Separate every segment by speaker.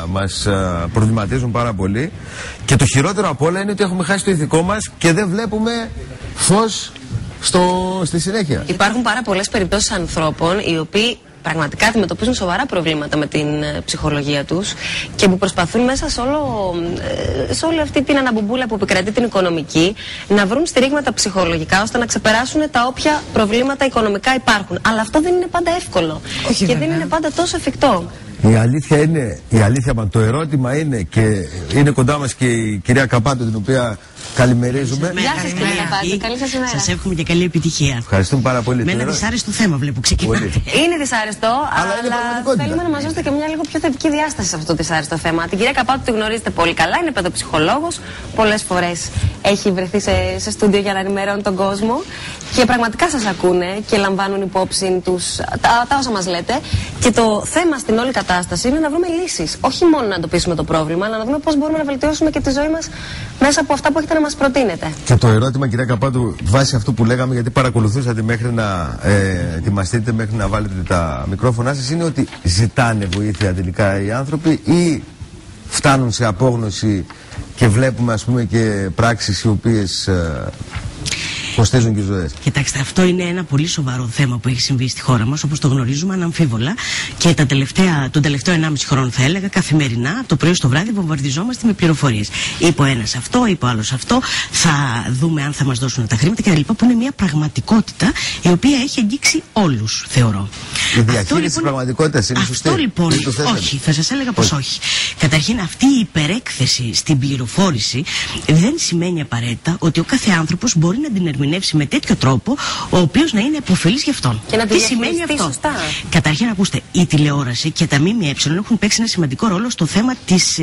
Speaker 1: μας προβληματίζουν πάρα πολύ. Και το χειρότερο απ' όλα είναι ότι έχουμε χάσει το ηθικό μας και δεν βλέπουμε φως στη συνέχεια.
Speaker 2: Υπάρχουν πάρα πολλές περιπτώσεις ανθρώπων οι οποίοι πραγματικά αντιμετωπίζουν σοβαρά προβλήματα με την ψυχολογία τους και που προσπαθούν μέσα σε όλη αυτή την αναμπομπούλα που επικρατεί την οικονομική να βρουν στηρίγματα ψυχολογικά ώστε να ξεπεράσουν τα όποια προβλήματα οικονομικά υπάρχουν. Αλλά αυτό δεν είναι πάντα εύκολο.
Speaker 3: Όχι,
Speaker 2: και
Speaker 3: βέβαια.
Speaker 2: δεν είναι πάντα τόσο εφικτό.
Speaker 1: Η αλήθεια, το ερώτημα είναι, και είναι κοντά μας και η κυρία Καπάτου, την οποία καλημερίζουμε.
Speaker 2: Γεια σας κυρία Καπάτου, καλή σας ημέρα.
Speaker 4: Σας εύχομαι και καλή επιτυχία.
Speaker 1: Ευχαριστούμε πάρα πολύ.
Speaker 4: Με ένα δυσάρεστο θέμα βλέπω ξεκινάτε.
Speaker 2: Είναι δυσάρεστο, αλλά θέλουμε να μας δώσετε και μια λίγο πιο θετική διάσταση σε αυτό το δυσάρεστο θέμα. Την κυρία Καπάτου τη γνωρίζετε πολύ καλά, είναι παιδοψυχολόγος. Πολλές φορές έχει βρεθεί σε στούντιο για να ενημερώνει τον κόσμο και πραγματικά σας ακούνε και λαμβάνουν υπόψη τους τα όσα μας λέτε. Και το θέμα στην όλη κατάσταση είναι να βρούμε λύσεις. Όχι μόνο να εντοπίσουμε το πρόβλημα, αλλά να δούμε πώς μπορούμε να βελτιώσουμε και τη ζωή μας μέσα από αυτά που έχετε να μας προτείνετε.
Speaker 1: Και το ερώτημα, κυρία Καπάτου, βάσει αυτού που λέγαμε, γιατί παρακολουθούσατε μέχρι να ετοιμαστείτε, μέχρι να βάλετε τα μικρόφωνά σας, είναι ότι ζητάνε βοήθεια τελικά οι άνθρωποι ή φτάνουν σε απόγνωση και βλέπουμε, ας πούμε, και πράξεις οι οποίες κοστίζουν και ζωές.
Speaker 4: Κοιτάξτε, αυτό είναι ένα πολύ σοβαρό θέμα που έχει συμβεί στη χώρα μας, όπως το γνωρίζουμε αναμφίβολα. Και τον τελευταίο 1,5 χρόνο, θα έλεγα, καθημερινά, από το πρωί στο βράδυ, βομβαρδιζόμαστε με πληροφορίες. Είπε ο ένας αυτό, είπε ο άλλος αυτό, θα δούμε αν θα μας δώσουν τα χρήματα κτλ. Που είναι μια πραγματικότητα η οποία έχει αγγίξει όλους, θεωρώ.
Speaker 1: Η διαχείριση της πραγματικότητας είναι σωστή.
Speaker 4: Αυτό λοιπόν, όχι, θα σας έλεγα πως όχι. Καταρχήν, αυτή η υπερέκθεση στην πληροφόρηση δεν σημαίνει απαραίτητα ότι ο κάθε άνθρωπος μπορεί να την ερμηνεύσει με τέτοιο τρόπο, ο οποίος να είναι επωφελής για αυτόν.
Speaker 2: Και να
Speaker 4: τι σημαίνει αυτό?
Speaker 2: Σωστά.
Speaker 4: Καταρχήν, ακούστε, η τηλεόραση και τα ΜΜΕ έχουν παίξει ένα σημαντικό ρόλο στο θέμα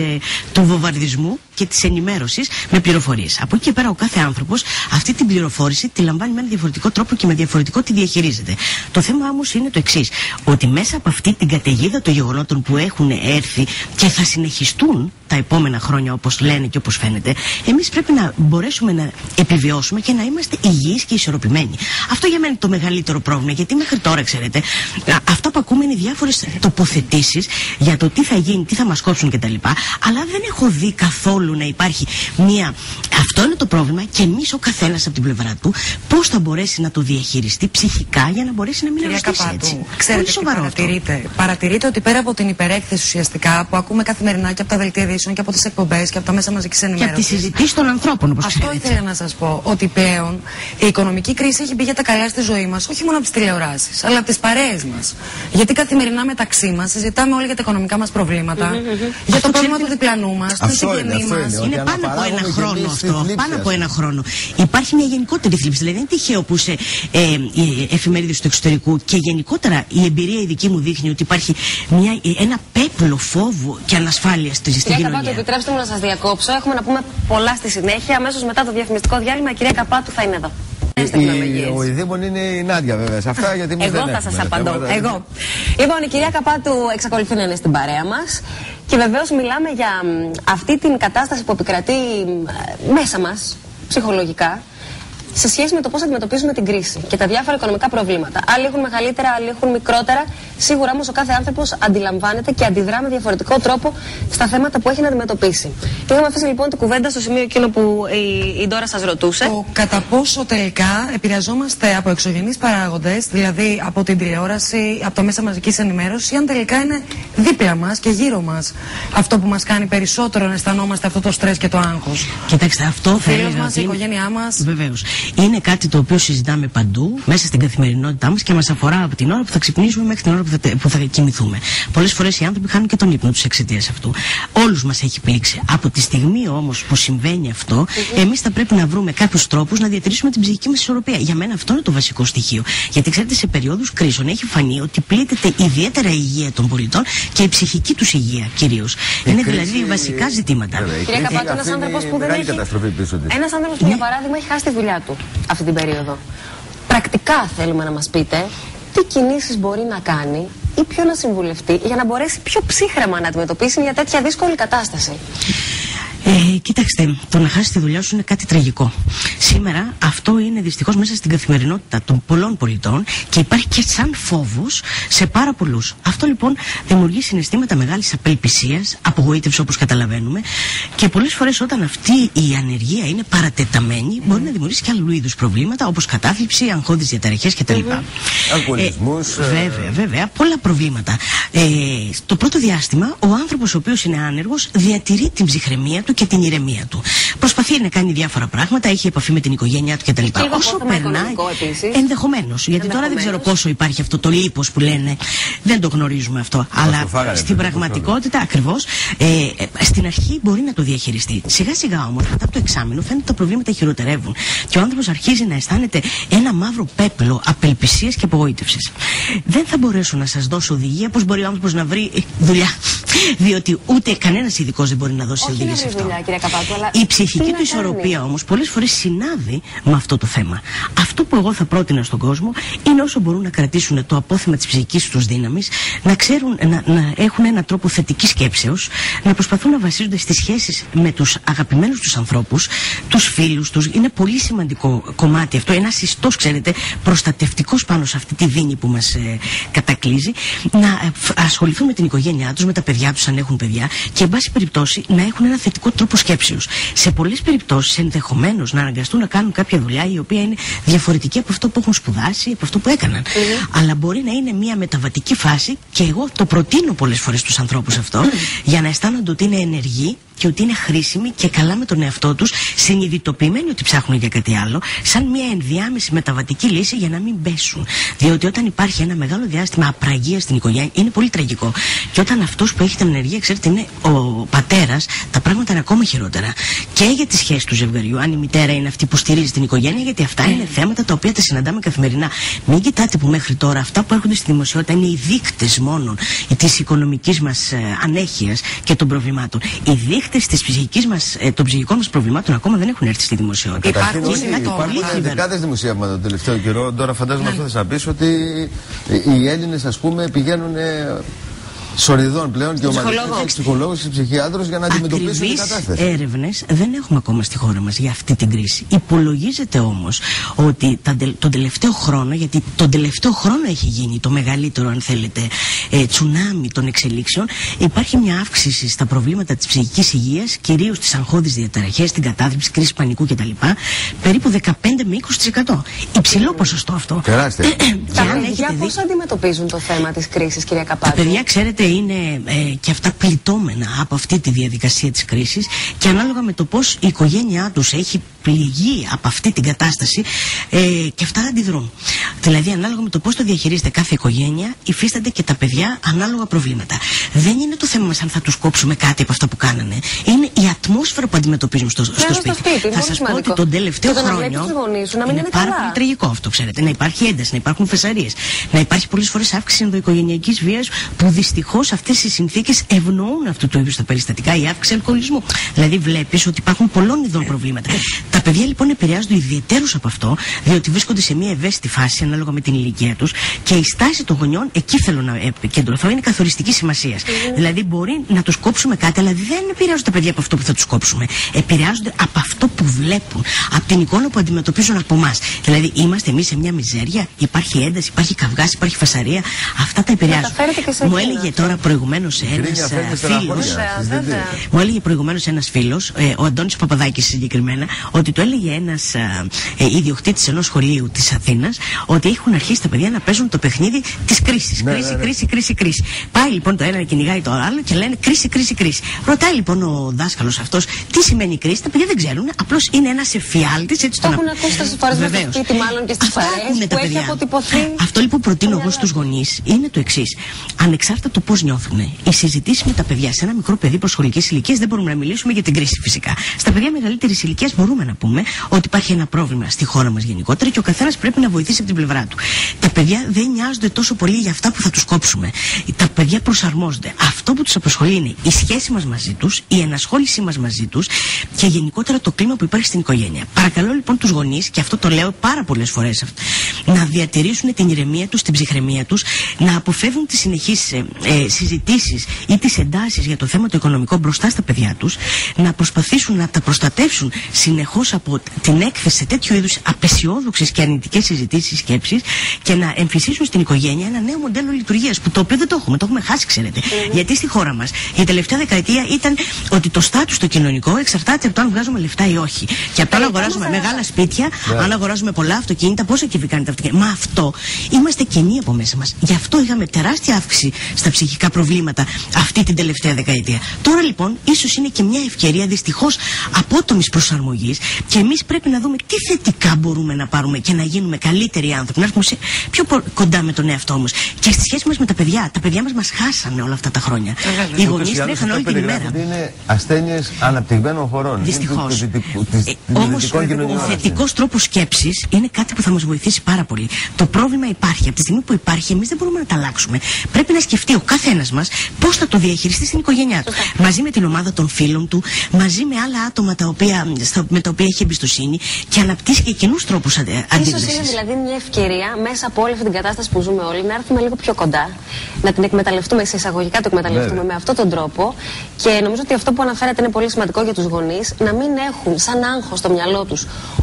Speaker 4: του βομβαρδισμού και της ενημέρωσης με πληροφορίες. Από εκεί και πέρα, ο κάθε άνθρωπος αυτή την πληροφόρηση τη λαμβάνει με ένα διαφορετικό τρόπο και με διαφορετικό τη διαχειρίζεται. Το θέμα όμως είναι το εξής: ότι μέσα από αυτή την καταιγίδα των γεγονότων που έχουν έρθει και θα συνεχιστούν τα επόμενα χρόνια, όπως λένε και όπως φαίνεται, εμείς πρέπει να μπορέσουμε να επιβιώσουμε και να είμαστε υγιείς και ισορροπημένοι. Αυτό για μένα είναι το μεγαλύτερο πρόβλημα, γιατί μέχρι τώρα, ξέρετε, αυτό που ακούμε είναι διάφορες τοποθετήσεις για το τι θα γίνει, τι θα μας κόψουν κτλ. Αλλά δεν έχω δει καθόλου να υπάρχει μία. Αυτό είναι το πρόβλημα, και εμείς ο καθένας από την πλευρά του πώς θα μπορέσει να το διαχειριστεί ψυχικά για να μπορέσει να μην αρρωστήσει έτσι.
Speaker 3: Ξέρετε τι παρατηρείτε ότι πέρα από την υπερέκθεση ουσιαστικά που ακούμε καθημερινά και από τα δελτία ειδήσεων και από τις εκπομπές και από τα μέσα μαζικής ενημέρωσης.
Speaker 4: Και από τις συζητήσεις των ανθρώπων, όπως
Speaker 3: αυτό ήθελα να σας πω, ότι πλέον η οικονομική κρίση έχει μπει για τα καλά στη ζωή μας, όχι μόνο από τις τηλεοράσεις, αλλά από τις παρέες μας. Γιατί καθημερινά μεταξύ μας συζητάμε όλοι για τα οικονομικά μας προβλήματα, για το πρόβλημα του διπλανού μας, του συγγενή μας.
Speaker 4: Είναι πάνω από ένα χρόνο αυτό. Πάνω από ένα χρόνο. Υπάρχει μια γενικότερη θλίψη. Δηλαδή, δεν είναι τυχαίο που σε εφημερίδες του εξωτερικού και γενικότερα η εμπειρία η δική μου δείχνει ότι υπάρχει ένα πέπλο φόβου και ανασφάλεια στην κοινωνία.
Speaker 2: Κυρία Καπάτου, επιτρέψτε μου να σας διακόψω. Έχουμε να πούμε πολλά στη συνέχεια. Αμέσως μετά το διαφημιστικό διάλειμμα, η κυρία Καπάτου θα είναι εδώ.
Speaker 1: Ο ειδήμων είναι η Νάντια, βέβαια. Σε αυτά, γιατί
Speaker 2: εγώ θα σας απαντώ. Εγώ. Λοιπόν, η κυρία Καπάτου εξακολουθεί να είναι στην παρέα μας. Και βεβαίως μιλάμε για αυτή την κατάσταση που επικρατεί μέσα μας, ψυχολογικά, σε σχέση με το πώς αντιμετωπίζουμε την κρίση και τα διάφορα οικονομικά προβλήματα. Άλλοι έχουν μεγαλύτερα, άλλοι έχουν μικρότερα. Σίγουρα όμως ο κάθε άνθρωπος αντιλαμβάνεται και αντιδρά με διαφορετικό τρόπο στα θέματα που έχει να αντιμετωπίσει. Και είχαμε αφήσει λοιπόν την κουβέντα στο σημείο εκείνο που η Ντόρα σας ρωτούσε.
Speaker 3: Το κατά πόσο τελικά επηρεαζόμαστε από εξωγενείς παράγοντες, δηλαδή από την τηλεόραση, από τα μέσα μαζικής ενημέρωσης, ή αν τελικά είναι δίπλα μας και γύρω μας αυτό που μας κάνει περισσότερο να αισθανόμαστε αυτό το στρες και το άγχος.
Speaker 4: Κοιτάξτε, αυτό θα
Speaker 3: έλεγα. Η οικογένειά μας.
Speaker 4: Βεβαίως. Είναι κάτι το οποίο συζητάμε παντού, μέσα στην καθημερινότητά μας και μας αφορά από την ώρα που θα ξυπνήσουμε μέχρι την ώρα που θα κοιμηθούμε. Πολλές φορές οι άνθρωποι χάνουν και τον ύπνο τους εξαιτίας αυτού. Όλους μας έχει πλήξει. Από τη στιγμή όμως που συμβαίνει αυτό, εμείς θα πρέπει να βρούμε κάποιους τρόπους να διατηρήσουμε την ψυχική μας ισορροπία. Για μένα αυτό είναι το βασικό στοιχείο. Γιατί ξέρετε, σε περίοδους κρίσεων έχει φανεί ότι πλήττεται ιδιαίτερα η υγεία των πολιτών και η ψυχική τους υγεία κυρίως. Είναι δηλαδή βασικά ζητήματα.
Speaker 2: Κυρία Καπάτου, ένας άνθρωπος που δεν έχει. Ένας άνθρωπος που, για παράδειγμα, έχει χάσει τη δουλειά του αυτή την περίοδο. Πρακτικά θέλουμε να μας πείτε τι κινήσεις μπορεί να κάνει ή ποιο να συμβουλευτεί για να μπορέσει πιο ψύχρεμα να αντιμετωπίσει μια τέτοια δύσκολη κατάσταση.
Speaker 4: Κοίταξτε, το να χάσει τη δουλειά σου είναι κάτι τραγικό. Σήμερα αυτό είναι δυστυχώς μέσα στην καθημερινότητα των πολλών πολιτών και υπάρχει και σαν φόβος σε πάρα πολλούς. Αυτό λοιπόν δημιουργεί συναισθήματα μεγάλης απελπισίας, απογοήτευση όπως καταλαβαίνουμε, και πολλές φορές όταν αυτή η ανεργία είναι παρατεταμένη μπορεί να δημιουργήσει και άλλου είδους προβλήματα όπως κατάθλιψη, αγχώδεις διαταραχές κτλ.
Speaker 1: Αλκοολισμούς.
Speaker 4: Βέβαια, πολλά προβλήματα. Στο πρώτο διάστημα, ο άνθρωπος ο οποίος είναι άνεργος διατηρεί την ψυχραιμία του και την ηρεμία του. Προσπαθεί να κάνει διάφορα πράγματα, έχει επαφή με την οικογένειά του κτλ. Όσο περνάει. Ενδεχομένως. Γιατί τώρα δεν ξέρω πόσο υπάρχει αυτό το λίπος που λένε. Δεν το γνωρίζουμε αυτό. Αλλά στην πραγματικότητα, ακριβώς, στην αρχή μπορεί να το διαχειριστεί. Σιγά σιγά όμως, μετά από το εξάμηνο, φαίνεται ότι τα προβλήματα χειροτερεύουν. Και ο άνθρωπος αρχίζει να αισθάνεται ένα μαύρο πέπλο απελπισίας και απογοήτευσης. Δεν θα μπορέσω να σας δώσω οδηγία πώς μπορεί ο άνθρωπος να βρει δουλειά. Διότι ούτε κανένας ειδικός δεν μπορεί να δώσει οδηγία σε αυτό. Η ψυχική του ισορροπία όμως πολλές φορές συνάδει με αυτό το θέμα. Αυτό που εγώ θα πρότεινα στον κόσμο είναι όσο μπορούν να κρατήσουν το απόθεμα της ψυχικής τους δύναμης, να ξέρουν να έχουν έναν τρόπο θετικής σκέψεως, να προσπαθούν να βασίζονται στις σχέσεις με τους αγαπημένους τους ανθρώπους, τους φίλους τους. Είναι πολύ σημαντικό κομμάτι αυτό, ένας ιστός, ξέρετε, προστατευτικός πάνω σε αυτή τη δίνη που μας κατακλείζει, να ασχοληθούν με την οικογένειά τους, με τα παιδιά τους αν έχουν παιδιά, και εν πάση περιπτώσει να έχουν ένα θετικό τρόπο σκέψεως. Σε πολλές περιπτώσεις ενδεχομένως να αναγκαστούν να κάνουν κάποια δουλειά η οποία είναι διαφορετική από αυτό που έχουν σπουδάσει, από αυτό που έκαναν. Αλλά μπορεί να είναι μια μεταβατική φάση, και εγώ το προτείνω πολλές φορές στους ανθρώπους αυτό, για να αισθάνονται ότι είναι ενεργοί και ότι είναι χρήσιμοι και καλά με τον εαυτό τους, συνειδητοποιημένοι ότι ψάχνουν για κάτι άλλο, σαν μια ενδιάμεση μεταβατική λύση για να μην πέσουν. Διότι όταν υπάρχει ένα μεγάλο διάστημα απραγίας στην οικογένεια, είναι πολύ τραγικό. Και όταν αυτός που έχει την ενεργεία, ξέρετε, είναι ο πατέρας, τα πράγματα είναι ακόμα χειρότερα. Και για τη σχέση του ζευγαριού, αν η μητέρα είναι αυτή που στηρίζει την οικογένεια, γιατί αυτά είναι θέματα τα οποία τα συναντάμε καθημερινά. Μην κοιτάτε που μέχρι τώρα αυτά που έρχονται στη δημοσιότητα είναι οι δείκτες μόνο της οικονομικής μας ανέχειας και των προβλημάτων. Οι δείκτες της ψυχικής μας, των ψυχικών μας προβλημάτων ακόμα δεν έχουν έρθει στη δημοσιότητα.
Speaker 1: Υπάρχουν δεκάδες δημοσιεύματα τον τελευταίο καιρό. Τώρα φαντάζομαι αυτό θα πεις, ότι οι Έλληνες, ας πούμε, πηγαίνουν σοριδών πλέον και ομαδικούς ψυχολόγους και ψυχιάτρους για να αντιμετωπίσουν την κατάσταση.
Speaker 4: Έρευνες δεν έχουμε ακόμα στη χώρα μας για αυτή την κρίση. Υπολογίζεται όμως ότι τον τελευταίο χρόνο, γιατί τον τελευταίο χρόνο έχει γίνει το μεγαλύτερο, αν θέλετε, τσουνάμι των εξελίξεων, υπάρχει μια αύξηση στα προβλήματα της ψυχικής υγείας, κυρίως στις αγχώδεις διαταραχές, την κατάθλιψη, κρίση πανικού κτλ. Περίπου 15 με 20%. Υψηλό ποσοστό αυτό.
Speaker 1: Τεράστιο.
Speaker 2: Τα παιδιά πώς αντιμετωπίζουν το θέμα της κρίσης, κυρία Καπάτου?
Speaker 4: Τα παιδιά, ξέρετε, είναι και αυτά πληττόμενα από αυτή τη διαδικασία της κρίσης, και ανάλογα με το πώς η οικογένειά τους έχει πληγεί από αυτή την κατάσταση, και αυτά αντιδρούν. Δηλαδή, ανάλογα με το πώς το διαχειρίζεται κάθε οικογένεια, υφίστανται και τα παιδιά ανάλογα προβλήματα. Δεν είναι το θέμα μας αν θα τους κόψουμε κάτι από αυτά που κάνανε. Είναι η ατμόσφαιρα που αντιμετωπίζουν στο σπίτι. Θα σας πω ότι τον τελευταίο χρόνο είναι πάρα πολύ τραγικό αυτό, ξέρετε. Να υπάρχει ένταση, να υπάρχουν φεσαρίες, να υπάρχει πολλές φορές αύξηση ενδοοικογενειακής βίας, που δυστυχώς αυτές οι συνθήκες ευνοούν αυτού του είδους τα περιστατικά, η αύξηση αλκοολισμού. Δηλαδή, βλέπεις ότι υπάρχουν πολλών ειδών προβλήματα. Τα παιδιά λοιπόν επηρεάζονται ιδιαιτέρως από αυτό, διότι βρίσκονται σε μια ευαίσθητη φάση ανάλογα με την ηλικία τους, και η στάση των γονιών, εκεί θέλω να επικεντρωθώ, είναι καθοριστική σημασίας. Δηλαδή, μπορεί να τους κόψουμε κάτι, αλλά δεν επηρεάζονται τα παιδιά από αυτό που θα τους κόψουμε. Επηρεάζονται από αυτό που βλέπουν, από την εικόνα που αντιμετωπίζουν από εμάς. Δηλαδή, είμαστε εμείς σε μια μιζέρια, υπάρχει ένταση, υπάρχει καυγάς, υπάρχει φασαρία. Αυτά τα επηρεάζουν. Μου έλεγε τώρα προηγουμένως ένας φίλος. Μου έλεγε προηγουμένως ένας φίλος, ο Αντώνης Παπαδάκης συγκεκριμένα, ότι του έλεγε ένας ιδιοκτήτης ενός σχολείου της Αθήνας, ότι έχουν αρχίσει τα παιδιά να παίζουν το παιχνίδι της κρίσης. Κρίση. Πάει λοιπόν το ένα να κυνηγάει το άλλο και λένε κρίση. Ρωτάει λοιπόν ο δάσκαλος αυτός τι σημαίνει κρίση. Τα παιδιά δεν ξέρουν, απλώς είναι ένας εφιάλτης, έτσι τον
Speaker 2: έχουν ακούσει τόσες φορές με το σπίτι, μάλλον και στις παρέες που έχει αποτυπωθεί.
Speaker 4: Αυτό λοιπόν προτείνω εγώ στους γονείς είναι το εξής. Ανεξάρτητα το πώς νιώθουν, οι συζητήσεις με τα παιδιά σε ένα μικρό παιδί προσχολικής ηλικίας δεν μπορούμε να μιλήσουμε για την κρίση φυσικά. Στα παιδιά μεγαλύτερης ηλικίας μπορούμε να πούμε ότι υπάρχει ένα πρόβλημα στη χώρα μας γενικότερα και ο καθένας πρέπει να βοηθήσει από την πλευρά του. Τα παιδιά δεν νοιάζονται τόσο πολύ για αυτά που θα τους κόψουμε. Τα παιδιά προσαρμόζονται. Αυτό που τους απασχολεί είναι η σχέση μας μαζί τους, η ενασχόλησή μας μαζί τους και γενικότερα το κλίμα που υπάρχει στην οικογένεια. Παρακαλώ λοιπόν τους γονείς, και αυτό το λέω πάρα πολλές φορές, να διατηρήσουν την ηρεμία τους, την ψυχραιμία τους, να αποφεύγουν τις συνεχείς συζητήσεις ή τις εντάσεις για το θέμα το οικονομικό μπροστά στα παιδιά τους, να προσπαθήσουν να τα προστατεύσουν συνεχώς από την έκθεση σε τέτοιου είδους απεσιόδοξες και αρνητικές συζητήσεις, σκέψεις, και να εμφυσίσουν στην οικογένεια ένα νέο μοντέλο λειτουργίας, που το οποίο δεν το έχουμε χάσει, ξέρετε. Γιατί στη χώρα μας η τελευταία δεκαετία ήταν ότι το στάτους το κοινωνικό εξαρτάται από το αν βγάζουμε λεφτά ή όχι. Και από το αν αγοράζουμε μεγάλα σπίτια, αν αγοράζουμε πολλά αυτοκίνητα, πόσα κυβικά είναι τα αυτοκίνητα. Μα αυτό είμαστε κενοί από μέσα μας. Γι' αυτό είχαμε τεράστια αύξηση στα ψυχικά προβλήματα αυτή την τελευταία δεκαετία. Τώρα λοιπόν, ίσως είναι και μια ευκαιρία δυστυχώς απότομης προσαρμογής, και εμείς πρέπει να δούμε τι θετικά μπορούμε να πάρουμε και να γίνουμε καλύτεροι άνθρωποι, να έρθουμε πιο κοντά με τον εαυτό μας. Και στη σχέση μας με τα παιδιά. Τα παιδιά μας χάσανε όλα αυτά τα χρόνια. Οι γονείς τρέχαν όλη την ημέρα.
Speaker 1: Είναι ασθένειες αναπτυγμένων χωρών.
Speaker 4: Δυστυχώς. Όμως ο θετικός τρόπος σκέψης είναι κάτι που θα μας βοηθήσει πάρα πολύ. Το πρόβλημα υπάρχει. Από τη στιγμή που υπάρχει, εμείς δεν μπορούμε να τα αλλάξουμε. Πρέπει να σκεφτεί ο καθένας μας πώς θα το διαχειριστεί στην οικογένειά του. Μαζί με την ομάδα των φίλων του, μαζί με άλλα άτομα με τα οποία έχει εμπιστοσύνη, και αναπτύσσει και κοινούς τρόπους αντίληψης.
Speaker 2: Ίσως είναι δηλαδή μια ευκαιρία μέσα από όλη αυτή την κατάσταση που ζούμε όλοι να έρθουμε λίγο πιο κοντά, να την εκμεταλλευτούμε, σε εισαγωγικά το εκμεταλλευτούμε με αυτόν τον τρόπο. Και νομίζω ότι αυτό που αναφέρατε είναι πολύ σημαντικό για τους γονείς, να μην έχουν σαν άγχος στο μυαλό τους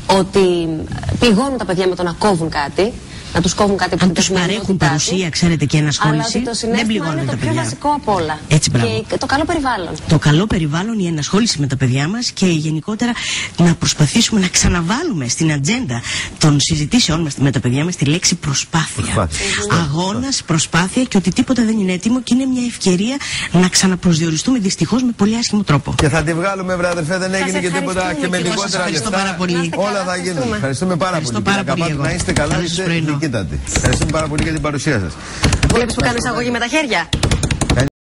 Speaker 2: ότι πληγώνουν τα παιδιά με το να κόβουν κάτι. Να τους κόβουν κάτι που
Speaker 4: τους παρέχουν παρουσία, ξέρετε, και ενασχόληση. Δεν πληγώνουν τα παιδιά.
Speaker 2: Είναι το πιο βασικό απ' όλα.
Speaker 4: Έτσι,
Speaker 2: και το καλό περιβάλλον.
Speaker 4: Το καλό περιβάλλον, η ενασχόληση με τα παιδιά μας, και γενικότερα να προσπαθήσουμε να ξαναβάλουμε στην ατζέντα των συζητήσεών μας με τα παιδιά μας τη λέξη προσπάθεια. Αγώνας, προσπάθεια, και ότι τίποτα δεν είναι έτοιμο, και είναι μια ευκαιρία να ξαναπροσδιοριστούμε δυστυχώς με πολύ άσχημο τρόπο.
Speaker 1: Και θα τη βγάλουμε, βρε αδερφέ, δεν έγινε και τίποτα, και με λιγότερα λεφτά. Όλα θα γίνουν. Ευχαριστούμε πάρα πολύ. Να είστε καλά. Ευχαριστούμε πάρα πολύ για την παρουσία σας.
Speaker 2: Βλέπεις που κάνω εισαγωγή με τα χέρια.